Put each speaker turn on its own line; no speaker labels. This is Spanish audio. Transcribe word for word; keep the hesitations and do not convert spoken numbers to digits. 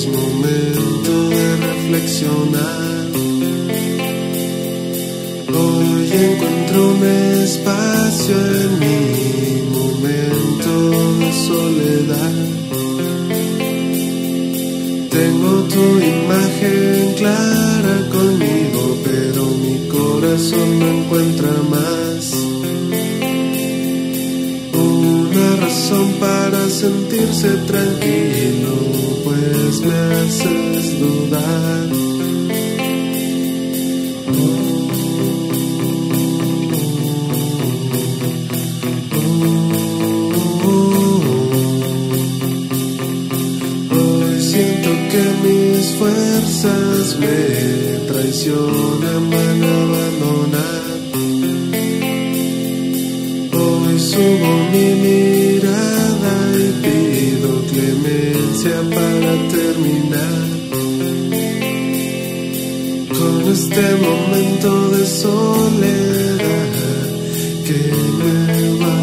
momento de reflexionar. Hoy encuentro un espacio en mi momento de soledad. Tengo tu imagen clara conmigo, pero mi corazón no encuentra más una razón para sentirse tranquilo, pues me haces dudar. Mis fuerzas me traicionan, van a abandonar. Hoy subo mi mirada y pido clemencia para terminar con este momento de soledad que me va